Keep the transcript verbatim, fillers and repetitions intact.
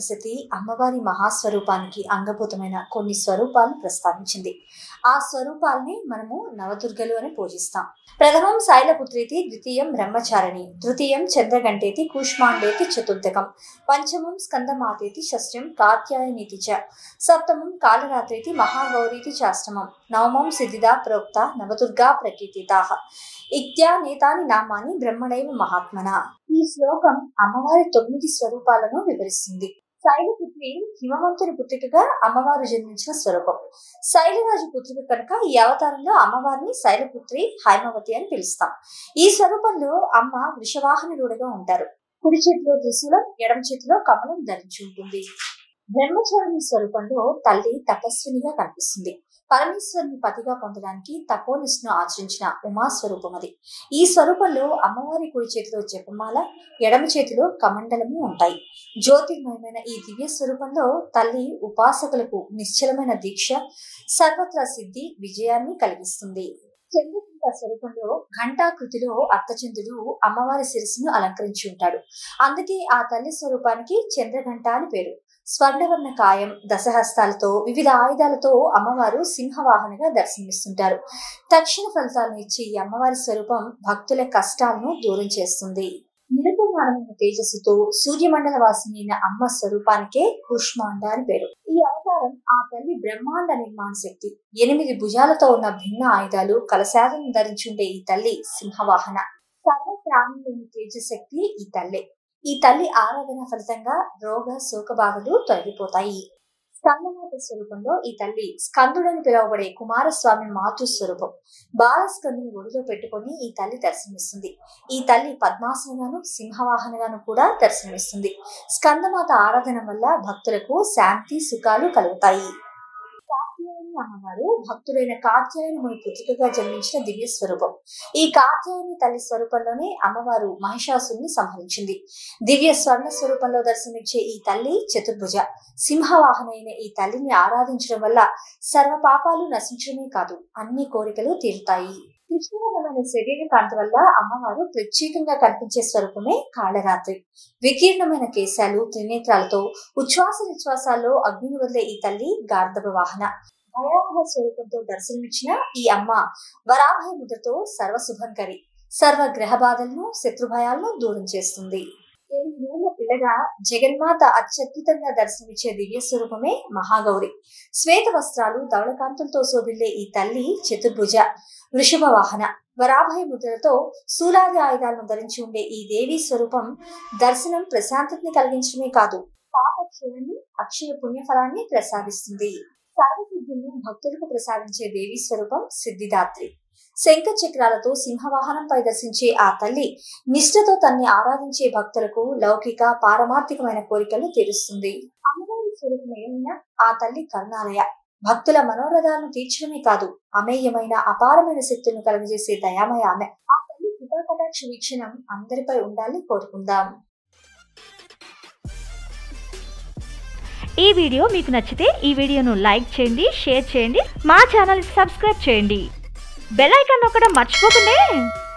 సప్తశతి అమ్మవారి మహాస్వరూపానికి అంగభూతమైన కొన్ని స్వరూపాలను ప్రస్తావించింది. ఆ స్వరూపాలని మనము నవదుర్గలు అని పూజిస్తాం. ప్రథమం శైలపుత్రేతి, ద్వితీయం బ్రహ్మచారిణి, తృతీయం చంద్రగంటేతి, కూష్మాండేతి చతుర్థకం, పంచమం స్కందమాతేతి, షష్ఠం కాత్యాయనీతి చ, సప్తమం కాళరాత్రేతి, మహాగౌరీతి చాష్టమం, నవమం సిద్ధిదా ప్రోక్త నవదుర్గా ప్రకీర్తితాః ఇత్యానేతాని నామాని బ్రహ్మణైవ మహాత్మన. ఈ శ్లోకం అమ్మవారి తొమ్మిది స్వరూపాలను వివరిస్తుంది. శైలపుత్రి హిమవంతుని పుత్రికగా అమ్మవారు జన్మించిన స్వరూపం. శైలరాజు పుత్రిక కనుక ఈ అవతారంలో అమ్మవారిని శైలపుత్రి హైమవతి అని పిలుస్తాం. ఈ స్వరూపంలో అమ్మ వృషవాహనుడుగా ఉంటారు. కుడి చేతిలో త్రిశూలం, ఎడమ చేతిలో కమలం ధరించి ఉంటుంది. బ్రహ్మచారిణి స్వరూపంలో తల్లి తపస్వినిగా కనిపిస్తుంది. పరమేశ్వరుని పతిగా పొందడానికి తపోనిష్ను ఆచరించిన ఉమాస్వరూపం అది. ఈ స్వరూపంలో అమ్మవారి కుడి చేతిలో జపమాల, ఎడమ చేతిలో కమండలము ఉంటాయి. జ్యోతిర్మయమైన ఈ దివ్య స్వరూపంలో తల్లి ఉపాసకులకు నిశ్చలమైన దీక్ష, సర్వత్రా సిద్ధి, విజయాన్ని కలిగిస్తుంది. చంద్రఘంట స్వరూపంలో ఘంటాకృతిలో అర్ధచంద్రుడు అమ్మవారి శిరస్సును అలంకరించి ఉంటాడు. అందుకే ఆ తల్లి స్వరూపానికి చంద్రఘంట అని పేరు. స్వర్ణవర్ణ కాయం, దశహస్తాలతో, వివిధ ఆయుధాలతో అమ్మవారు సింహవాహనగా దర్శనమిస్తుంటారు. తక్షణ ఫలితాలను ఇచ్చి ఈ అమ్మవారి స్వరూపం భక్తుల కష్టాలను దూరం చేస్తుంది. నిరుపమానమైన తేజస్సుతో సూర్యమండల వాసిని అయిన అమ్మ స్వరూపానికే కూష్మాండ అని పేరు. ఈ అవతారం ఆ తల్లి బ్రహ్మాండ నిర్మాణ శక్తి. ఎనిమిది భుజాలతో ఉన్న భిన్న ఆయుధాలు, కలశాలను ధరించుండే ఈ తల్లి సింహవాహన. సర్వ ప్రాణుల్లోని తేజశక్తి ఈ తల్లే. ఈ తల్లి ఆరాధన ఫలితంగా రోగ శోక బాధలు తొలగిపోతాయి. స్కందమాత స్వరూపంలో ఈ తల్లి స్కందుడని పిలువబడే కుమారస్వామి మాతృ స్వరూపం. బాలస్కందుని ఒడిలో పెట్టుకొని ఈ తల్లి దర్శనమిస్తుంది. ఈ తల్లి పద్మాసనగాను, సింహవాహనగాను కూడా దర్శనమిస్తుంది. స్కందమాత ఆరాధన వల్ల భక్తులకు శాంతి, సుఖాలు కలుగుతాయి. కాత్యాయని అమ్మవారు భక్తులైన కాత్యాయని ముని పుత్రికగా జన్మించిన దివ్య స్వరూపం. ఈ కాత్యాయని తల్లి స్వరూపంలోనే అమ్మవారు మహిషాసుని సంహరించింది. దివ్య స్వర్ణ స్వరూపంలో దర్శనమిచ్చే ఈ తల్లి చతుర్భుజ. సింహవాహనైన ఈ తల్లిని ఆరాధించడం వల్ల సర్వ పాపాలు నశించడమే కాదు, అన్ని కోరికలు తీరుతాయి. కృష్ణవర్ణమైన శరీర కాంతి వల్ల అమ్మవారు ప్రత్యేకంగా కనిపించే స్వరూపమే కాళరాత్రి. వికీర్ణమైన కేశాలు, త్రినేత్రాలతో ఉచ్ఛ్వాస నిశ్వాసాల్లో అగ్నిని వదిలే ఈ తల్లి గార్ధబ వాహన. భయావహ స్వరూపంతో దర్శనమిచ్చిన ఈ అమ్మ వరాభయ ముద్రతో సర్వశుభంకరి. సర్వ గ్రహ బాధలను, శత్రుభయాలను దూరం చేస్తుంది. ఎనిమిదేళ్ల పిల్లగా జగన్మాత అత్యద్భుతంగా దర్శనమిచ్చే దివ్య స్వరూపమే మహాగౌరి. శ్వేత వస్త్రాలు, ధవళకాంతులతో శోభిల్లే ఈ తల్లి చతుర్భుజ, వృషభ వాహన. వరాభయ ముద్రలతో శూలాది ఆయుధాలను ధరించి ఉండే ఈ దేవి స్వరూపం దర్శనం ప్రశాంతతని కలిగించడమే కాదు, పాపక్షయాన్ని, అక్షయ పుణ్యఫలాన్ని ప్రసాదిస్తుంది. సర్వసిద్ధులను భక్తులకు ప్రసాదించే దేవి స్వరూపం సిద్ధిదాత్రి. శంఖ చక్రాలతో సింహవాహనంపై దర్శించే ఆ తల్లి నిష్ఠతో తన్ని ఆరాధించే భక్తులకు లౌకిక, పారమార్థికమైన కోరికలు తీరుస్తుంది. అమ్మవారి స్వరూపం ఏమైనా ఆ తల్లి కరుణాలయ. భక్తుల మనోరథాలను తీర్చడమే కాదు, అమేయమైన అపారమైన శక్తులను కలుగజేసే దయామయ ఆమె. ఆ తల్లి కృపాకటాక్ష వీక్షణం అందరిపై ఉండాలని కోరుకుందాం. ఈ వీడియో మీకు నచ్చితే ఈ వీడియోను లైక్ చేయండి, షేర్ చేయండి, మా ఛానల్ సబ్స్క్రైబ్ చేయండి, బెల్ ఐకాన్ నొక్కడం మర్చిపోకండి.